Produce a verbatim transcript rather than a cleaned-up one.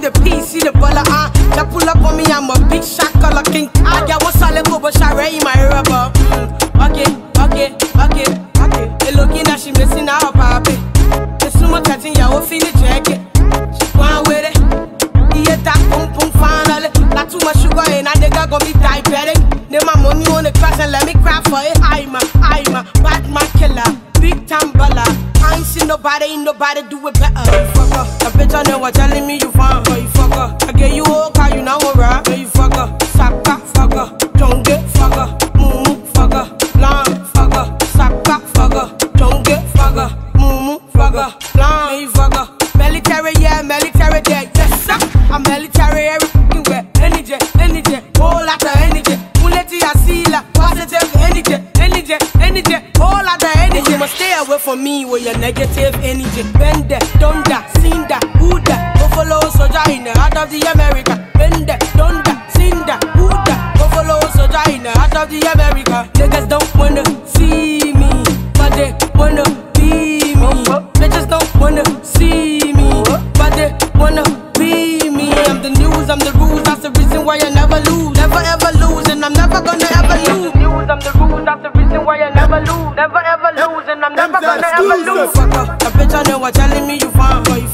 the P, see the baller, ah. Uh. Pull up on me, I'm a big shot color king. I got one solid go, but shot in my rubber. Mm. Okay, okay, okay, okay. They looking at she missing out, papi. The sumo catching ya, will feel the jacket. She gone with it. Yeah, that boom boom finally. Not too much sugar and I nigga gon' be diabetic. Then my money on the cross and let me cry for it. I'm a, I'm a Batman killer, big time baller. I ain't seen nobody, ain't nobody do it better. You fucker, a bitch I know what telling me you fine. Oh, you fucker, I get you all car, you know what right? Oh, you fucker, saka fucker, don't get fucker, moo fucker, long fucker, saka fucker, don't get fucker, moo fucker, long you fucker. Military, yeah, military, yeah, yes sir. I'm military everywhere, energy, energy, whole lot of energy. Muleti asila, positive energy, energy, energy, whole lot of energy. You must stay away from me with your negative energy. Bend that, done that, seen that, who that? Buffalo soldier in the heart of the America. Bend that, done that, seen that, who that? Buffalo soldier in the heart of the America. Niggas don't wanna see me, but they wanna be me. Bitches don't wanna see me, but they wanna be me. I'm the news, I'm the rules, that's the reason why I never lose. Never ever lose, and I'm never gonna ever lose. The news, I'm the rules, that's the reason why I never lose. Never ever lose, and I'm never gonna ever lose. Fucker, a bitch I know what telling me you fine.